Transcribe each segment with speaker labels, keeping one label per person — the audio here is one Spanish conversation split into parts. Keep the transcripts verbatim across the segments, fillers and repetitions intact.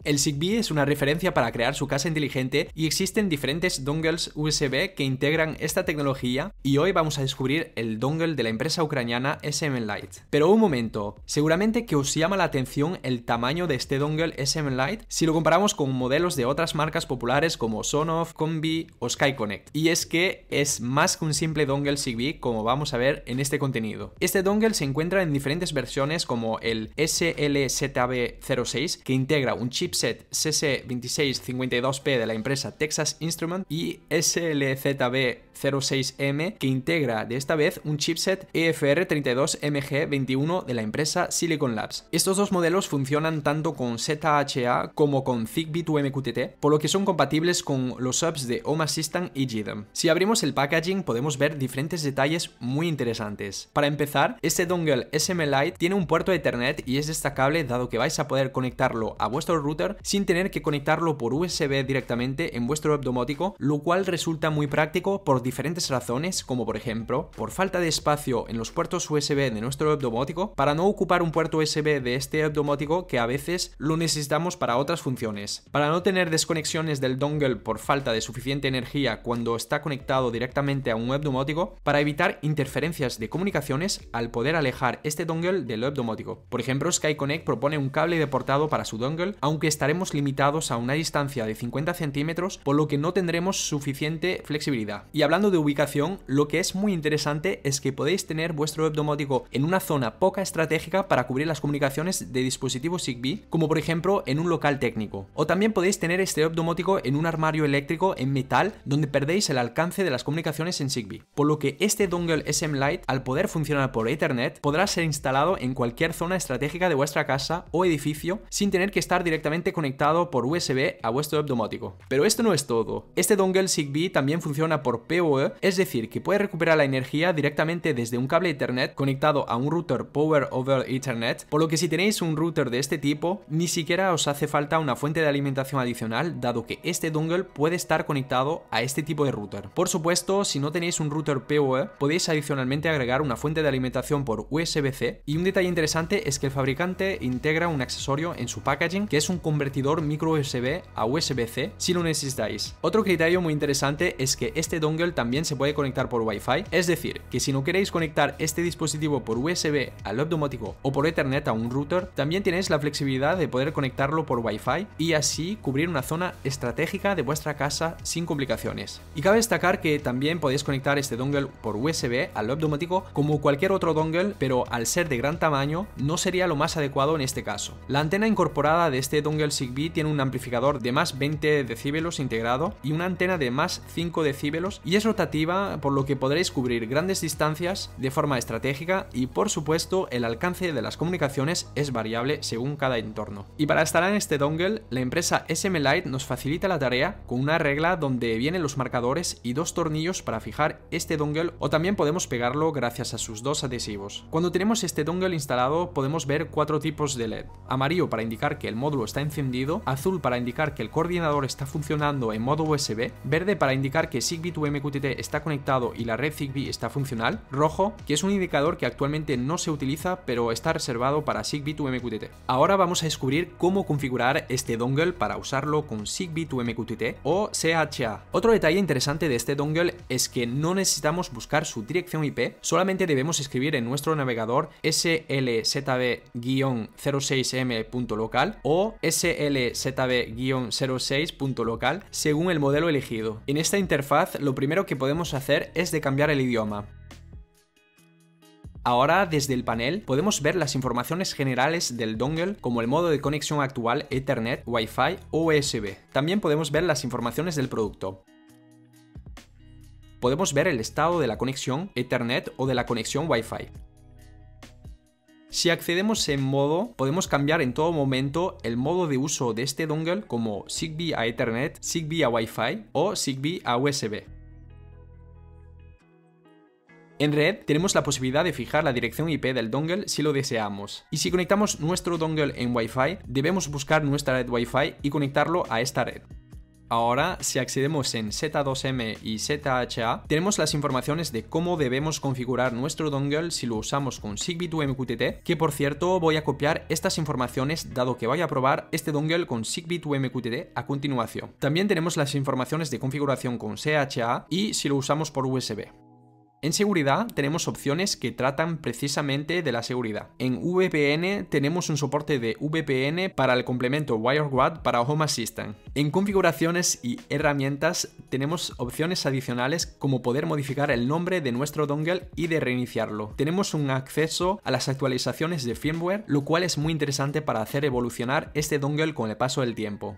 Speaker 1: El Zigbee es una referencia para crear su casa inteligente y existen diferentes dongles U S B que integran esta tecnología y hoy vamos a descubrir el dongle de la empresa ucraniana S M Lite. Pero un momento, seguramente que os llama la atención el tamaño de este dongle S M Lite si lo comparamos con modelos de otras marcas populares como Sonoff, Combi o SkyConnect. Y es que es más que un simple dongle Zigbee, como vamos a ver en este contenido. Este dongle se encuentra en diferentes versiones como el S L Z B cero seis que integra un chip set C C veintiséis cincuenta y dos P de la empresa Texas Instruments y S L Z B cero seis M que integra de esta vez un chipset E F R treinta y dos M G veintiuno de la empresa Silicon Labs. Estos dos modelos funcionan tanto con Z H A como con Zigbee to M Q T T, por lo que son compatibles con los hubs de Home Assistant y G D E M. Si abrimos el packaging podemos ver diferentes detalles muy interesantes. Para empezar, este dongle S M Lite tiene un puerto Ethernet y es destacable dado que vais a poder conectarlo a vuestro router sin tener que conectarlo por U S B directamente en vuestro hub domótico, lo cual resulta muy práctico por diferentes razones, como por ejemplo, por falta de espacio en los puertos U S B de nuestro hub domótico, para no ocupar un puerto U S B de este hub domótico que a veces lo necesitamos para otras funciones, para no tener desconexiones del dongle por falta de suficiente energía cuando está conectado directamente a un hub domótico, para evitar interferencias de comunicaciones al poder alejar este dongle del hub domótico. Por ejemplo, SkyConnect propone un cable deportado para su dongle, aunque estaremos limitados a una distancia de cincuenta centímetros, por lo que no tendremos suficiente flexibilidad. Y hablando de ubicación, lo que es muy interesante es que podéis tener vuestro hub domótico en una zona poca estratégica para cubrir las comunicaciones de dispositivos Zigbee, como por ejemplo en un local técnico. O también podéis tener este hub domótico en un armario eléctrico en metal donde perdéis el alcance de las comunicaciones en Zigbee. Por lo que este dongle S M Lite, al poder funcionar por Ethernet, podrá ser instalado en cualquier zona estratégica de vuestra casa o edificio sin tener que estar directamente conectado por U S B a vuestro hub domótico. Pero esto no es todo. Este dongle Zigbee también funciona por P O E, es decir, que puede recuperar la energía directamente desde un cable Ethernet conectado a un router Power over Ethernet, por lo que si tenéis un router de este tipo, ni siquiera os hace falta una fuente de alimentación adicional, dado que este dongle puede estar conectado a este tipo de router. Por supuesto, si no tenéis un router P O E, podéis adicionalmente agregar una fuente de alimentación por U S B C, y un detalle interesante es que el fabricante integra un accesorio en su packaging que es un convertidor micro U S B a U S B C si lo necesitáis. Otro criterio muy interesante es que este dongle también se puede conectar por Wi-Fi, es decir, que si no queréis conectar este dispositivo por U S B al hub domótico o por Ethernet a un router, también tenéis la flexibilidad de poder conectarlo por Wi-Fi y así cubrir una zona estratégica de vuestra casa sin complicaciones. Y cabe destacar que también podéis conectar este dongle por U S B al hub domótico como cualquier otro dongle, pero al ser de gran tamaño no sería lo más adecuado en este caso. La antena incorporada de este dongle Zigbee tiene un amplificador de más veinte decíbelos integrado y una antena de más cinco decíbelos y es rotativa, por lo que podréis cubrir grandes distancias de forma estratégica y por supuesto el alcance de las comunicaciones es variable según cada entorno. Y para instalar este dongle, la empresa S M Lite nos facilita la tarea con una regla donde vienen los marcadores y dos tornillos para fijar este dongle, o también podemos pegarlo gracias a sus dos adhesivos. Cuando tenemos este dongle instalado podemos ver cuatro tipos de L E D: amarillo para indicar que el módulo está encendido, azul para indicar que el coordinador está funcionando en modo U S B, verde para indicar que Zigbee to M Q T T está conectado y la red Zigbee está funcional, rojo, que es un indicador que actualmente no se utiliza pero está reservado para Zigbee to M Q T T. Ahora vamos a descubrir cómo configurar este dongle para usarlo con Zigbee to M Q T T o C H A. Otro detalle interesante de este dongle es que no necesitamos buscar su dirección I P, solamente debemos escribir en nuestro navegador S L Z B cero seis M punto local o S L Z B cero seis punto local según el modelo elegido. En esta interfaz lo primero que podemos hacer es de cambiar el idioma. Ahora desde el panel podemos ver las informaciones generales del dongle como el modo de conexión actual Ethernet, Wi-Fi o U S B. También podemos ver las informaciones del producto. Podemos ver el estado de la conexión Ethernet o de la conexión Wi-Fi. Si accedemos en modo, podemos cambiar en todo momento el modo de uso de este dongle como Zigbee a Ethernet, Zigbee a Wi-Fi o Zigbee a U S B. En red tenemos la posibilidad de fijar la dirección I P del dongle si lo deseamos. Y si conectamos nuestro dongle en Wi-Fi, debemos buscar nuestra red Wi-Fi y conectarlo a esta red. Ahora, si accedemos en Z dos M y Z H A, tenemos las informaciones de cómo debemos configurar nuestro dongle si lo usamos con Zigbee to M Q T T, que por cierto voy a copiar estas informaciones dado que voy a probar este dongle con Zigbee to M Q T T a continuación. También tenemos las informaciones de configuración con C H A y si lo usamos por U S B. En seguridad tenemos opciones que tratan precisamente de la seguridad. En V P N tenemos un soporte de V P N para el complemento WireGuard para Home Assistant. En configuraciones y herramientas tenemos opciones adicionales como poder modificar el nombre de nuestro dongle y de reiniciarlo. Tenemos un acceso a las actualizaciones de firmware, lo cual es muy interesante para hacer evolucionar este dongle con el paso del tiempo.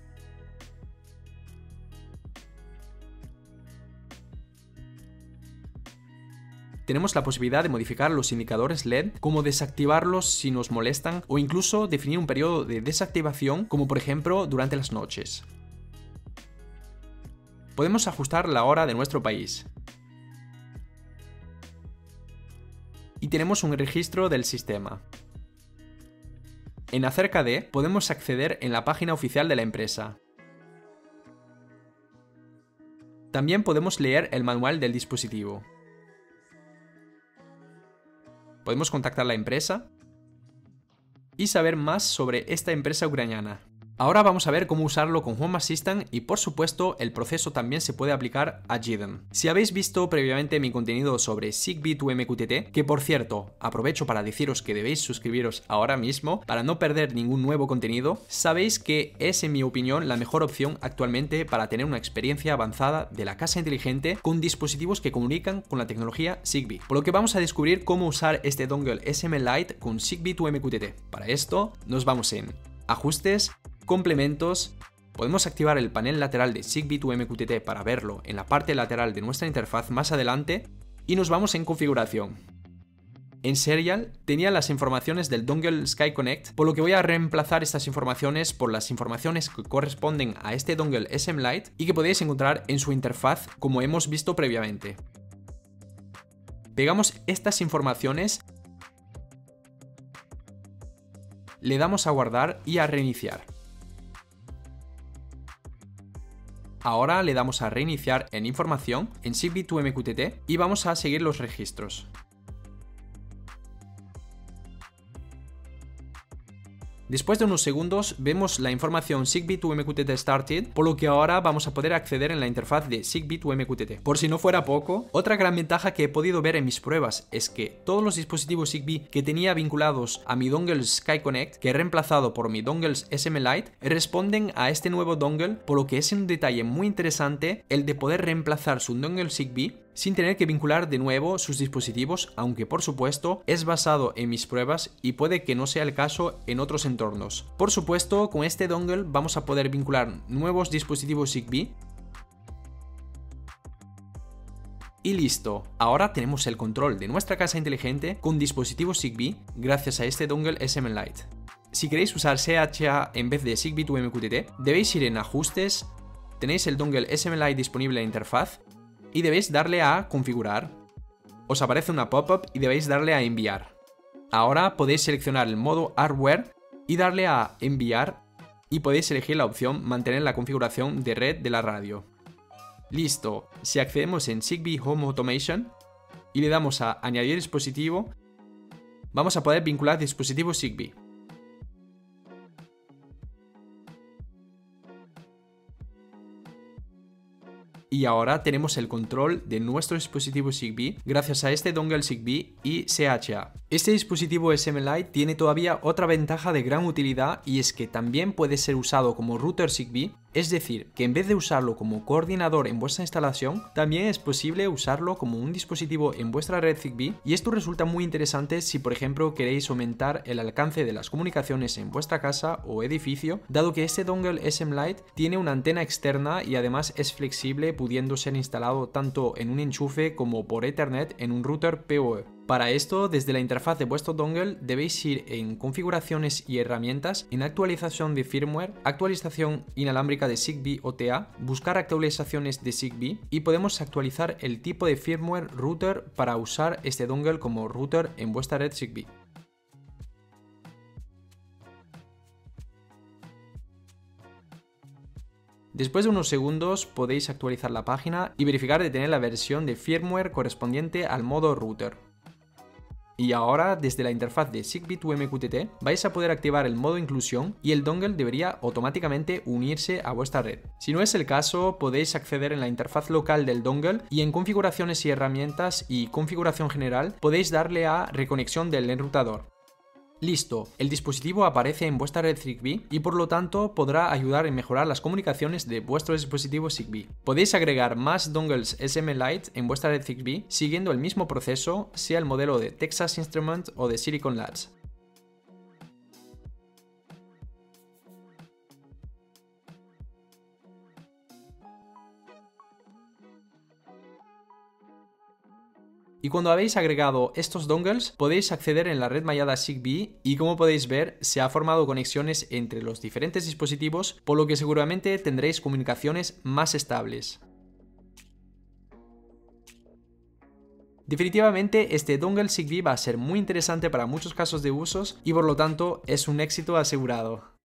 Speaker 1: Tenemos la posibilidad de modificar los indicadores L E D, como desactivarlos si nos molestan o incluso definir un periodo de desactivación, como por ejemplo durante las noches. Podemos ajustar la hora de nuestro país. Y tenemos un registro del sistema. En Acerca de podemos acceder en la página oficial de la empresa. También podemos leer el manual del dispositivo. Podemos contactar a la empresa y saber más sobre esta empresa ucraniana. Ahora vamos a ver cómo usarlo con Home Assistant y por supuesto el proceso también se puede aplicar a Jiden. Si habéis visto previamente mi contenido sobre Zigbee to M Q T T, que por cierto aprovecho para deciros que debéis suscribiros ahora mismo para no perder ningún nuevo contenido, sabéis que es en mi opinión la mejor opción actualmente para tener una experiencia avanzada de la casa inteligente con dispositivos que comunican con la tecnología Zigbee. Por lo que vamos a descubrir cómo usar este dongle S M Lite con Zigbee to M Q T T. Para esto nos vamos en Ajustes, Complementos, podemos activar el panel lateral de Zigbee to M Q T T para verlo en la parte lateral de nuestra interfaz más adelante y nos vamos en Configuración. En Serial tenía las informaciones del dongle SkyConnect, por lo que voy a reemplazar estas informaciones por las informaciones que corresponden a este dongle S M Lite y que podéis encontrar en su interfaz como hemos visto previamente. Pegamos estas informaciones, le damos a guardar y a reiniciar. Ahora le damos a reiniciar en información en Zigbee to M Q T T y vamos a seguir los registros. Después de unos segundos vemos la información Zigbee to M Q T T Started, por lo que ahora vamos a poder acceder en la interfaz de Zigbee to M Q T T. Por si no fuera poco, otra gran ventaja que he podido ver en mis pruebas es que todos los dispositivos Zigbee que tenía vinculados a mi dongle SkyConnect, que he reemplazado por mi dongle S M Lite, responden a este nuevo dongle, por lo que es un detalle muy interesante el de poder reemplazar su dongle Zigbee sin tener que vincular de nuevo sus dispositivos, aunque por supuesto es basado en mis pruebas y puede que no sea el caso en otros entornos. Por supuesto, con este dongle vamos a poder vincular nuevos dispositivos Zigbee. Y listo, ahora tenemos el control de nuestra casa inteligente con dispositivos Zigbee gracias a este dongle S M Lite. Si queréis usar C H A en vez de Zigbee to M Q T T, debéis ir en Ajustes, tenéis el dongle S M Lite disponible en interfaz, y debéis darle a Configurar. Os aparece una pop-up y debéis darle a Enviar. Ahora podéis seleccionar el modo Hardware y darle a Enviar y podéis elegir la opción Mantener la configuración de red de la radio. Listo, si accedemos en Zigbee Home Automation y le damos a Añadir dispositivo, vamos a poder vincular dispositivos Zigbee. Y ahora tenemos el control de nuestro dispositivo Zigbee gracias a este dongle Zigbee y C H A. Este dispositivo S M Lite tiene todavía otra ventaja de gran utilidad y es que también puede ser usado como router Zigbee, es decir, que en vez de usarlo como coordinador en vuestra instalación, también es posible usarlo como un dispositivo en vuestra red Zigbee y esto resulta muy interesante si por ejemplo queréis aumentar el alcance de las comunicaciones en vuestra casa o edificio, dado que este dongle S M Lite tiene una antena externa y además es flexible, pudiendo ser instalado tanto en un enchufe como por Ethernet en un router P O E. Para esto, desde la interfaz de vuestro dongle debéis ir en Configuraciones y Herramientas, en Actualización de firmware, Actualización inalámbrica de Zigbee O T A, buscar actualizaciones de Zigbee y podemos actualizar el tipo de firmware router para usar este dongle como router en vuestra red Zigbee. Después de unos segundos podéis actualizar la página y verificar de tener la versión de firmware correspondiente al modo router. Y ahora, desde la interfaz de Zigbee to M Q T T, vais a poder activar el modo inclusión y el dongle debería automáticamente unirse a vuestra red. Si no es el caso, podéis acceder en la interfaz local del dongle y en configuraciones y herramientas y configuración general podéis darle a reconexión del enrutador. Listo, el dispositivo aparece en vuestra red Zigbee y por lo tanto podrá ayudar en mejorar las comunicaciones de vuestro dispositivo Zigbee. Podéis agregar más dongles S M Lite en vuestra red Zigbee siguiendo el mismo proceso, sea el modelo de Texas Instruments o de Silicon Labs. Y cuando habéis agregado estos dongles, podéis acceder en la red mallada Zigbee y como podéis ver, se ha formado conexiones entre los diferentes dispositivos, por lo que seguramente tendréis comunicaciones más estables. Definitivamente este dongle Zigbee va a ser muy interesante para muchos casos de usos y por lo tanto es un éxito asegurado.